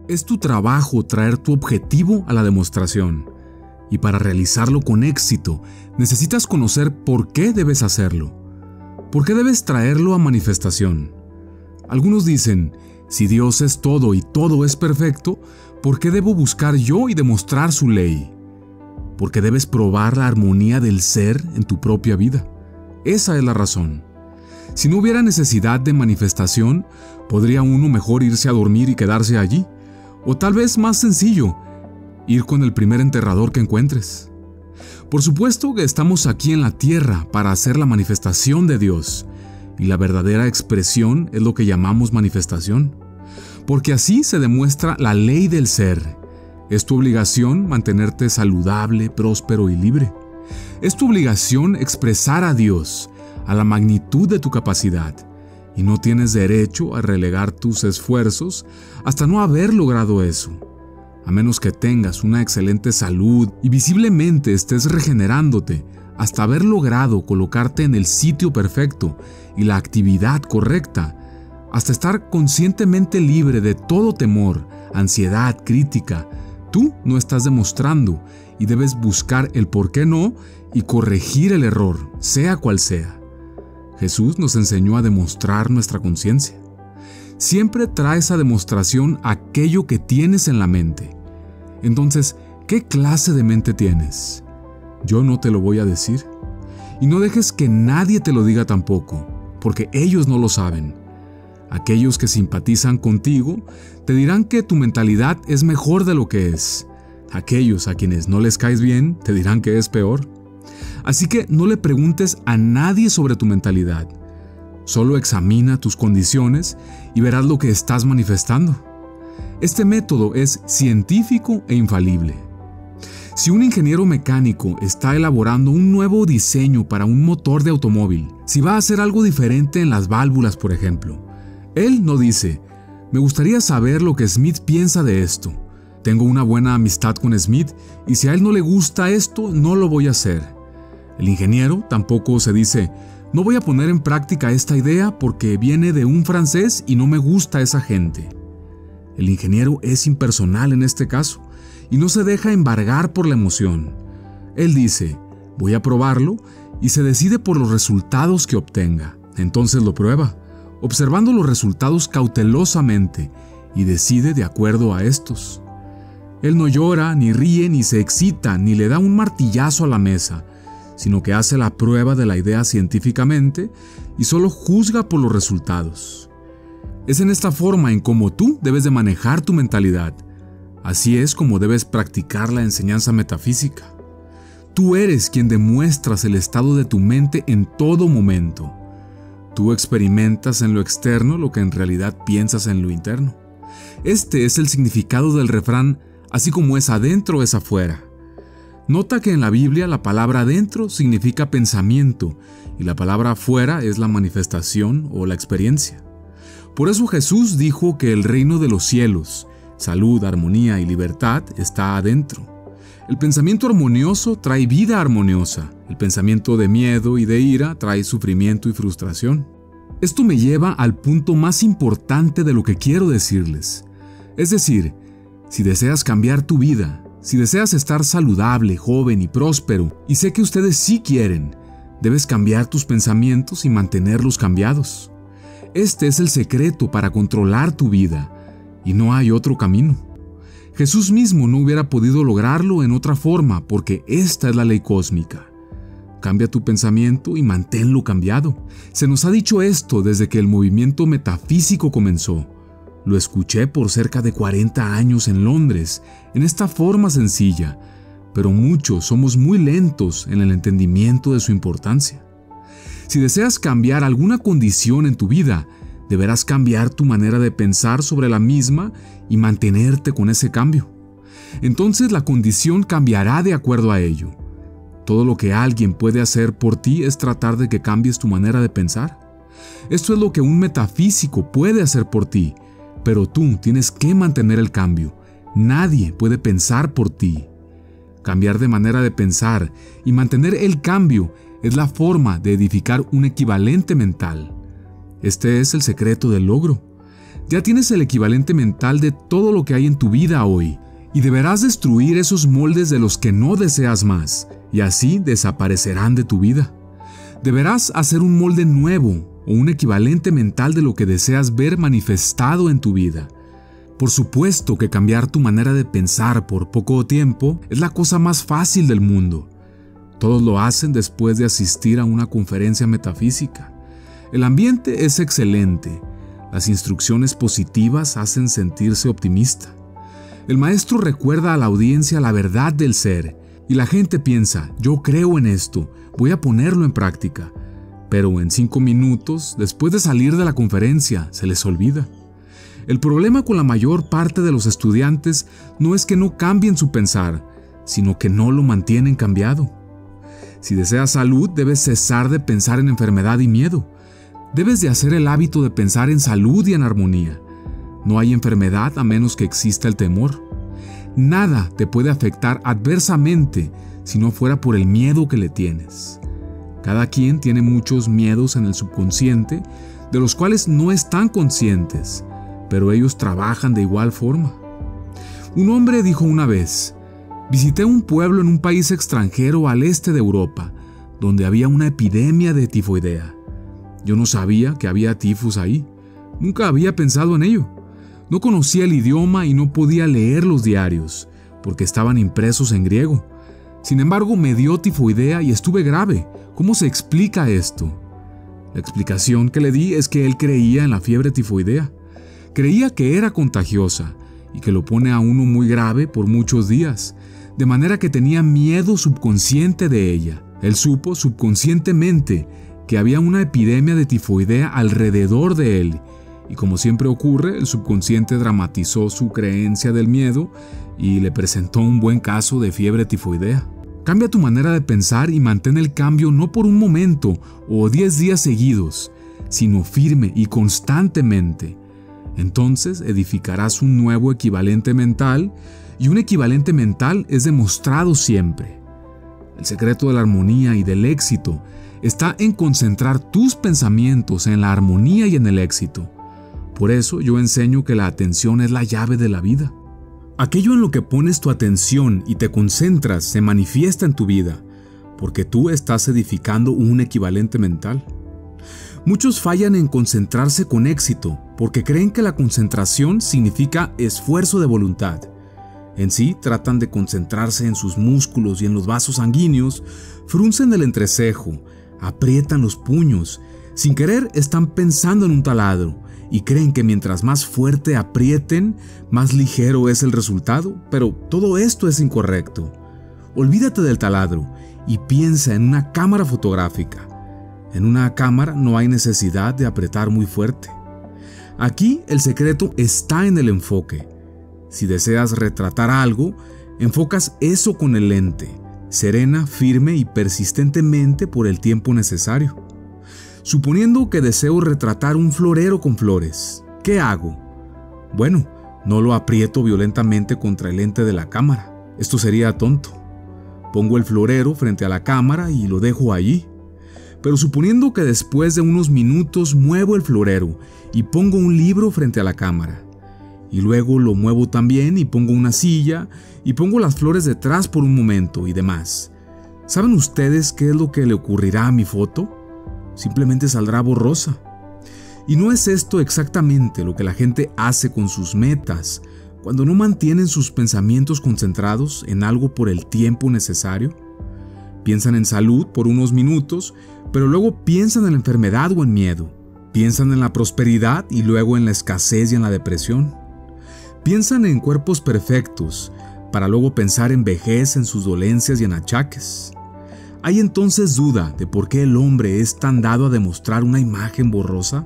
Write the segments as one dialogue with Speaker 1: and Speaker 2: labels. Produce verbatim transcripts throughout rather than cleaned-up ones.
Speaker 1: Es tu trabajo traer tu objetivo a la demostración, y para realizarlo con éxito necesitas conocer por qué debes hacerlo. ¿Por qué debes traerlo a manifestación? Algunos dicen, si Dios es todo y todo es perfecto, ¿por qué debo buscar yo y demostrar su ley? Porque debes probar la armonía del ser en tu propia vida. Esa es la razón. Si no hubiera necesidad de manifestación, podría uno mejor irse a dormir y quedarse allí. O tal vez más sencillo, ir con el primer enterrador que encuentres. Por supuesto que estamos aquí en la tierra para hacer la manifestación de Dios, y la verdadera expresión es lo que llamamos manifestación, porque así se demuestra la ley del ser. Es tu obligación mantenerte saludable, próspero y libre. Es tu obligación expresar a Dios a la magnitud de tu capacidad, y no tienes derecho a relegar tus esfuerzos hasta no haber logrado eso. A menos que tengas una excelente salud y visiblemente estés regenerándote hasta haber logrado colocarte en el sitio perfecto y la actividad correcta, hasta estar conscientemente libre de todo temor, ansiedad, crítica, tú no estás demostrando y debes buscar el por qué no y corregir el error, sea cual sea. Jesús nos enseñó a demostrar nuestra conciencia. Siempre traes a demostración aquello que tienes en la mente. Entonces, ¿qué clase de mente tienes? Yo no te lo voy a decir. Y no dejes que nadie te lo diga tampoco, porque ellos no lo saben. Aquellos que simpatizan contigo te dirán que tu mentalidad es mejor de lo que es. Aquellos a quienes no les caes bien te dirán que es peor. Así que no le preguntes a nadie sobre tu mentalidad. Solo examina tus condiciones y verás lo que estás manifestando. Este método es científico e infalible. Si un ingeniero mecánico está elaborando un nuevo diseño para un motor de automóvil, si va a hacer algo diferente en las válvulas, por ejemplo, él no dice, me gustaría saber lo que Smith piensa de esto. Tengo una buena amistad con Smith y si a él no le gusta esto, no lo voy a hacer. El ingeniero tampoco se dice, no voy a poner en práctica esta idea porque viene de un francés y no me gusta esa gente. El ingeniero es impersonal en este caso y no se deja embargar por la emoción. Él dice, voy a probarlo y se decide por los resultados que obtenga. Entonces lo prueba, observando los resultados cautelosamente y decide de acuerdo a estos. Él no llora, ni ríe, ni se excita, ni le da un martillazo a la mesa, sino que hace la prueba de la idea científicamente y solo juzga por los resultados. Es en esta forma en cómo tú debes de manejar tu mentalidad. Así es como debes practicar la enseñanza metafísica. Tú eres quien demuestras el estado de tu mente en todo momento. Tú experimentas en lo externo lo que en realidad piensas en lo interno. Este es el significado del refrán, así como es adentro es afuera. Nota que en la Biblia la palabra adentro significa pensamiento y la palabra afuera es la manifestación o la experiencia. Por eso Jesús dijo que el reino de los cielos, salud, armonía y libertad está adentro. El pensamiento armonioso trae vida armoniosa. El pensamiento de miedo y de ira trae sufrimiento y frustración. Esto me lleva al punto más importante de lo que quiero decirles. Es decir, si deseas cambiar tu vida, si deseas estar saludable, joven y próspero, y sé que ustedes sí quieren, debes cambiar tus pensamientos y mantenerlos cambiados. Este es el secreto para controlar tu vida, y no hay otro camino. Jesús mismo no hubiera podido lograrlo en otra forma, porque esta es la ley cósmica. Cambia tu pensamiento y manténlo cambiado. Se nos ha dicho esto desde que el movimiento metafísico comenzó. Lo escuché por cerca de cuarenta años en Londres, en esta forma sencilla, pero muchos somos muy lentos en el entendimiento de su importancia. Si deseas cambiar alguna condición en tu vida, deberás cambiar tu manera de pensar sobre la misma y mantenerte con ese cambio. Entonces la condición cambiará de acuerdo a ello. Todo lo que alguien puede hacer por ti es tratar de que cambies tu manera de pensar. Esto es lo que un metafísico puede hacer por ti, pero tú tienes que mantener el cambio. Nadie puede pensar por ti. Cambiar de manera de pensar y mantener el cambio es la forma de edificar un equivalente mental. Este es el secreto del logro. Ya tienes el equivalente mental de todo lo que hay en tu vida hoy, y deberás destruir esos moldes de los que no deseas más, y así desaparecerán de tu vida. Deberás hacer un molde nuevo o un equivalente mental de lo que deseas ver manifestado en tu vida. Por supuesto que cambiar tu manera de pensar por poco tiempo es la cosa más fácil del mundo. Todos lo hacen después de asistir a una conferencia metafísica. El ambiente es excelente. Las instrucciones positivas hacen sentirse optimista. El maestro recuerda a la audiencia la verdad del ser y la gente piensa, yo creo en esto, voy a ponerlo en práctica. Pero en cinco minutos, después de salir de la conferencia, se les olvida. El problema con la mayor parte de los estudiantes no es que no cambien su pensar, sino que no lo mantienen cambiado. Si deseas salud, debes cesar de pensar en enfermedad y miedo. Debes de hacer el hábito de pensar en salud y en armonía. No hay enfermedad a menos que exista el temor. Nada te puede afectar adversamente si no fuera por el miedo que le tienes. Cada quien tiene muchos miedos en el subconsciente, de los cuales no están conscientes, pero ellos trabajan de igual forma. Un hombre dijo una vez, visité un pueblo en un país extranjero al este de Europa, donde había una epidemia de tifoidea. Yo no sabía que había tifus ahí. Nunca había pensado en ello. No conocía el idioma y no podía leer los diarios, porque estaban impresos en griego. Sin embargo, me dio tifoidea y estuve grave. ¿Cómo se explica esto? La explicación que le di es que él creía en la fiebre tifoidea. Creía que era contagiosa y que lo pone a uno muy grave por muchos días, de manera que tenía miedo subconsciente de ella. Él supo subconscientemente que había una epidemia de tifoidea alrededor de él, y como siempre ocurre, el subconsciente dramatizó su creencia del miedo y le presentó un buen caso de fiebre tifoidea. Cambia tu manera de pensar y mantén el cambio no por un momento o diez días seguidos, sino firme y constantemente. Entonces edificarás un nuevo equivalente mental, y un equivalente mental es demostrado siempre. El secreto de la armonía y del éxito está en concentrar tus pensamientos en la armonía y en el éxito. Por eso yo enseño que la atención es la llave de la vida. Aquello en lo que pones tu atención y te concentras se manifiesta en tu vida, porque tú estás edificando un equivalente mental. Muchos fallan en concentrarse con éxito porque creen que la concentración significa esfuerzo de voluntad. En sí, tratan de concentrarse en sus músculos y en los vasos sanguíneos, fruncen el entrecejo, aprietan los puños, sin querer están pensando en un taladro y creen que mientras más fuerte aprieten, más ligero es el resultado, pero todo esto es incorrecto. Olvídate del taladro y piensa en una cámara fotográfica. En una cámara no hay necesidad de apretar muy fuerte. Aquí el secreto está en el enfoque. Si deseas retratar algo, enfocas eso con el lente, serena, firme y persistentemente por el tiempo necesario. Suponiendo que deseo retratar un florero con flores, ¿qué hago? Bueno, no lo aprieto violentamente contra el lente de la cámara. Esto sería tonto. Pongo el florero frente a la cámara y lo dejo allí. Pero suponiendo que después de unos minutos muevo el florero y pongo un libro frente a la cámara. Y luego lo muevo también y pongo una silla y pongo las flores detrás por un momento y demás. ¿Saben ustedes qué es lo que le ocurrirá a mi foto? Simplemente saldrá borrosa. ¿Y no es esto exactamente lo que la gente hace con sus metas cuando no mantienen sus pensamientos concentrados en algo por el tiempo necesario? Piensan en salud por unos minutos, pero luego piensan en la enfermedad o en miedo. Piensan en la prosperidad y luego en la escasez y en la depresión. Piensan en cuerpos perfectos, para luego pensar en vejez, en sus dolencias y en achaques. ¿Hay entonces duda de por qué el hombre es tan dado a demostrar una imagen borrosa?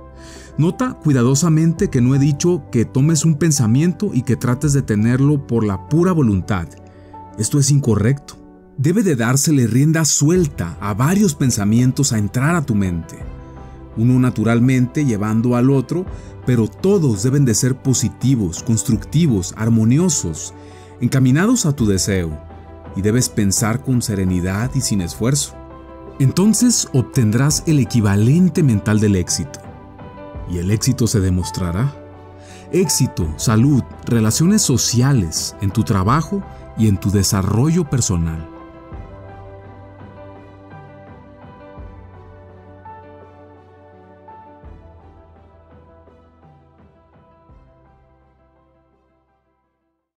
Speaker 1: Nota cuidadosamente que no he dicho que tomes un pensamiento y que trates de tenerlo por la pura voluntad. Esto es incorrecto. Debe de dársele rienda suelta a varios pensamientos a entrar a tu mente. Uno naturalmente llevando al otro, pero todos deben de ser positivos, constructivos, armoniosos, encaminados a tu deseo, y debes pensar con serenidad y sin esfuerzo. Entonces obtendrás el equivalente mental del éxito, y el éxito se demostrará. éxito, salud, relaciones sociales, en tu trabajo y en tu desarrollo personal.